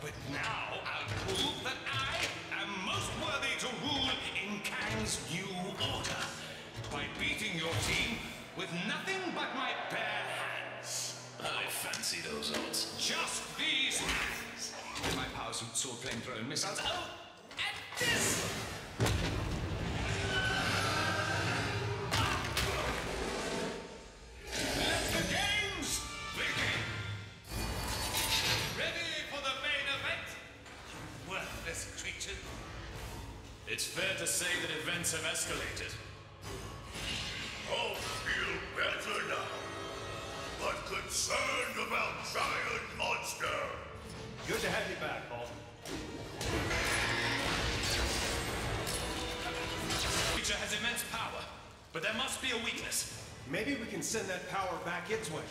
But now I'll prove that I am most worthy to rule in Kang's new order by beating your team with nothing but my bare hands. I fancy those odds. Just these hands. With my power suit, sword, flamethrower, and missiles. Oh, and this! Let the games begin! Ready for the main event? You worthless creature. It's fair to say that events have escalated. All feel better now, but concerned about giant monster. Good to have you back, Paul. The creature has immense power, but there must be a weakness. Maybe we can send that power back its way.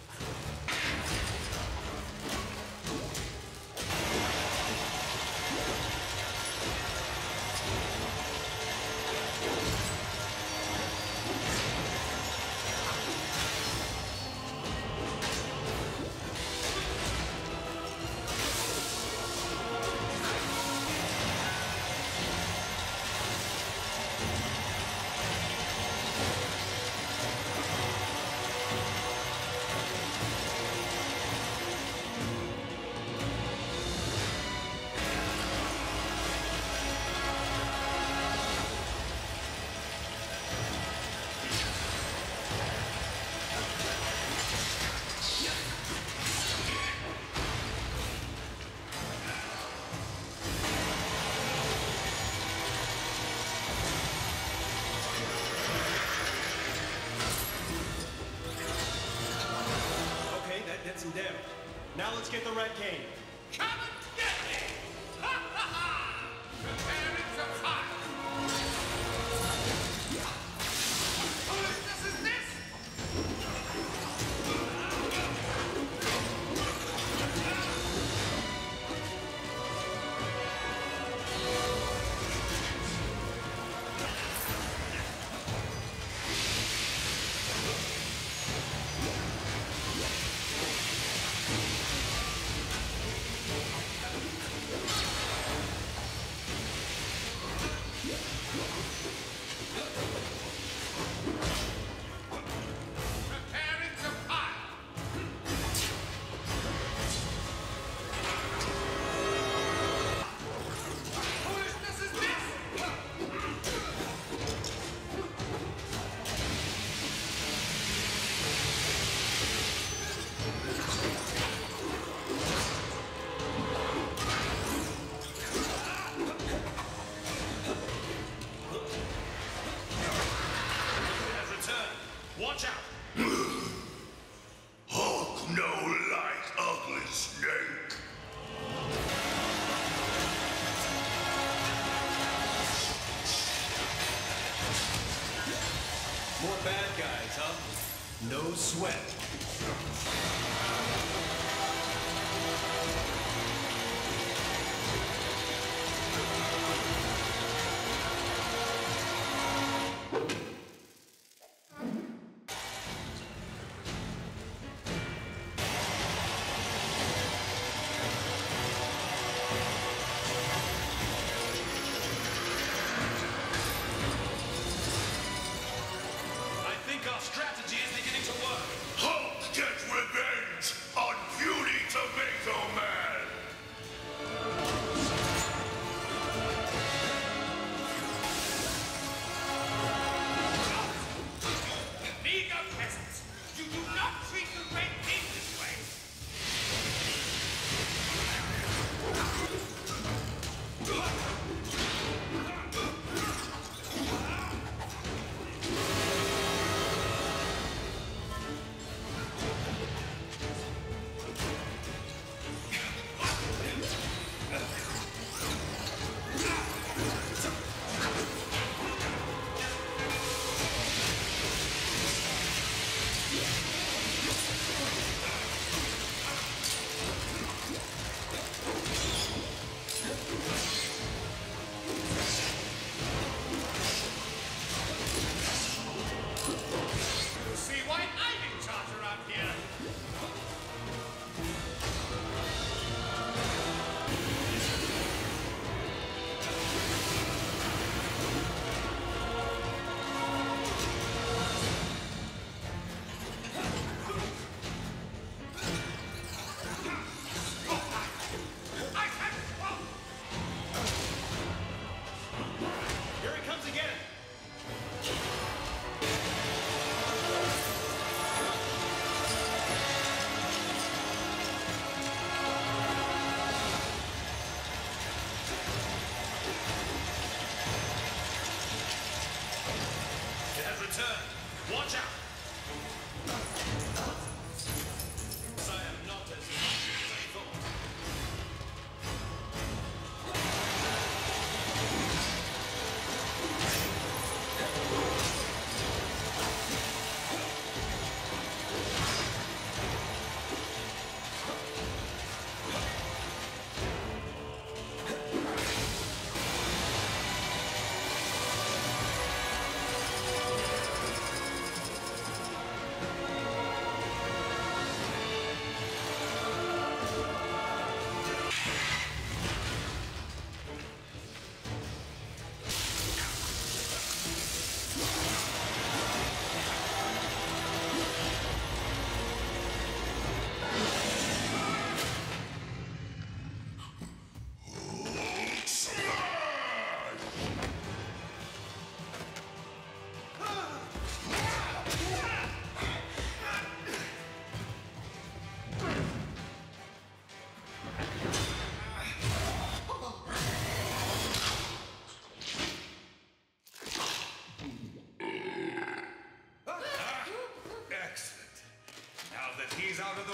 Some damage. Now let's get the Red Cane. Come and get me! Ha ha ha! Preparing to fight! Foolishness is this? Preparing to fight! Foolishness is this? Watch out! Hulk no like ugly snake. More bad guys, huh? No sweat. I think our strategy is beginning to work.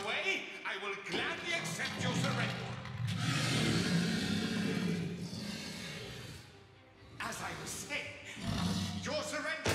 way, I will gladly accept your surrender. As I was saying, your surrender